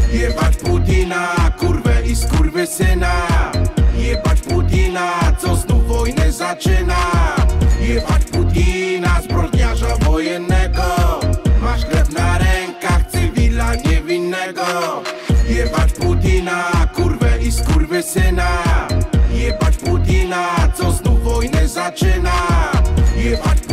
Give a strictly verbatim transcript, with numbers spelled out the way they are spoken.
Jebać Putina, kurwę i skurwysyna. Jebać Putina, co znów wojnę zaczyna. Jebać Putina, zbrodniarza wojennego. Masz krew na rękach, cywila niewinnego. Jebać Putina, kurwę i skurwysyna. Jebać Putina, co znów wojnę zaczyna. Jebać